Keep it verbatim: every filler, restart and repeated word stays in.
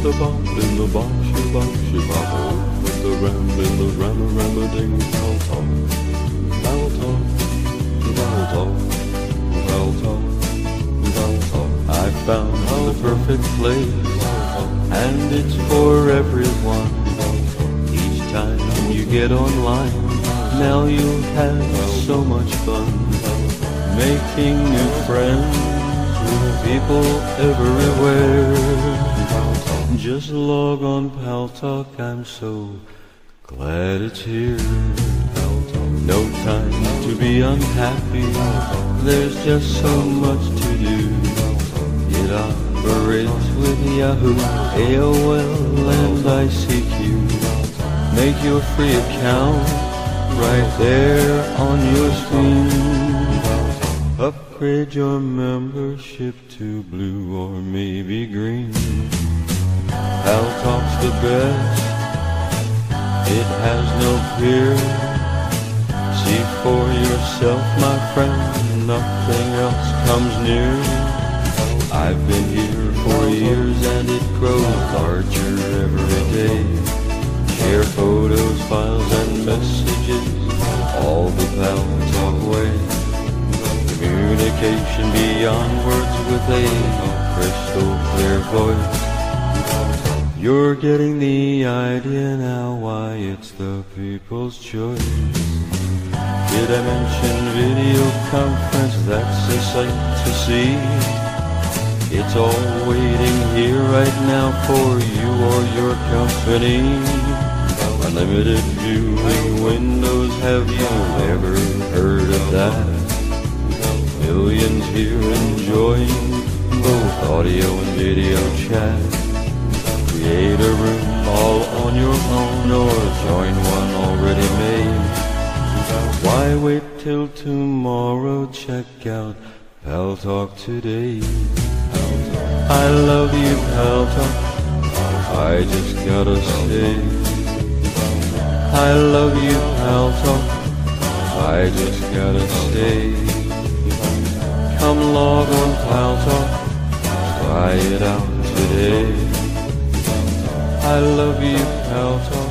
the bop in the bop shabop shabop with the ram in the rammer rammer ding pal talk, pal talk, pal talk, pal talk, pal talk. I found the perfect place, and it's for everyone. Each time you get online, now you'll have so much fun making new friends with people everywhere. Just log on Pal Talk, I'm so glad it's here. No time to be unhappy, there's just so much to do. It operates with Yahoo, A O L, and I C Q. Make your free account right there on your screen. Upgrade your membership to blue or maybe green. Pal Talk's the best, it has no peer. See for yourself, my friend, nothing else comes near. I've been here for years and it grows larger every day. Share photos, files and messages, all the Pal Talk way. Communication beyond words with a crystal clear voice. You're getting the idea now why it's the people's choice. Did I mention video conference? That's a sight to see. It's all waiting here right now for you or your company. Unlimited viewing windows, have you ever heard of that? Millions here enjoying both audio and video chat. Create a room all on your own or join one already made. Why wait till tomorrow? Check out Pal Talk today. I love you, Pal Talk, I just gotta say. I love you, Pal Talk, I just gotta say. Come log on Pal Talk, try it out today. I love you, Pal Talk.